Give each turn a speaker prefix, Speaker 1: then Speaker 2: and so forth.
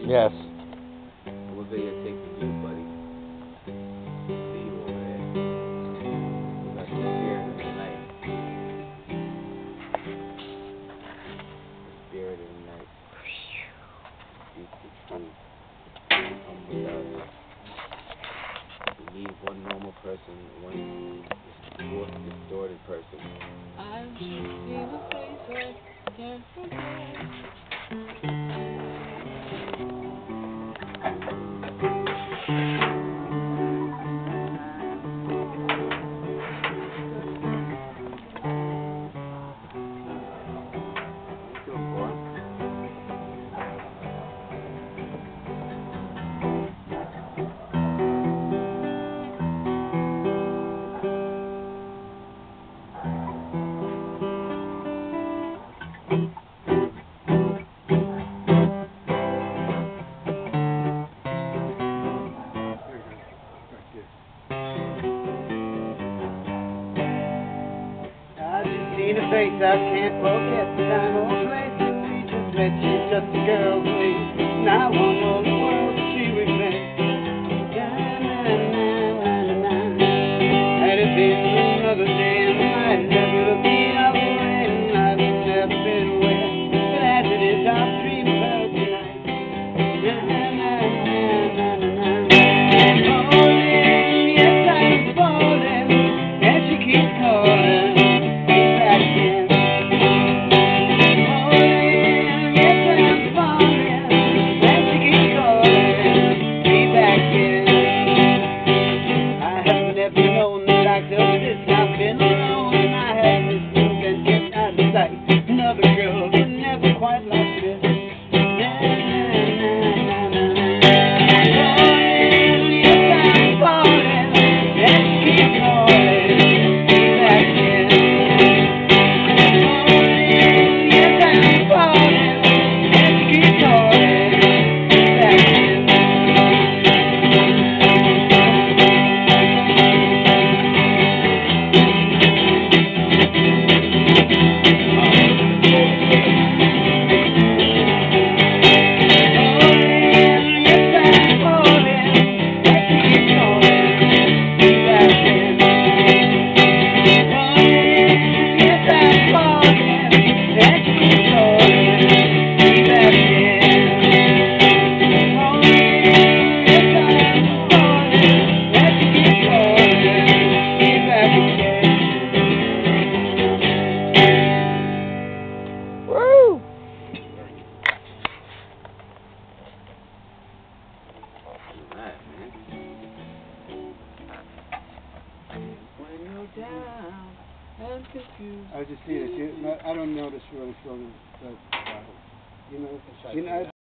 Speaker 1: Yes.
Speaker 2: What video taking you, buddy? See you over there. You got the spirit of the night. The spirit of the night. Speak the truth. Come with us. We need one normal person, one distorted person.
Speaker 3: I've seen a face I can't forget.
Speaker 4: Seen a face I can't forget, the time or place that we just met. She's just a girl to me, and I want all the world that she regrets. Had it been another day, I might never look the other way, and I've never been aware. But as it is, I'll dream of her tonight. Falling, yes, I'm falling, and she keeps calling. Another girl, but never quite like this. Falling, yes, I'm falling, and she keeps calling me back in. Falling, yes, I'm falling, and she keeps calling me back in. I just see it. I don't notice really strong, but you know.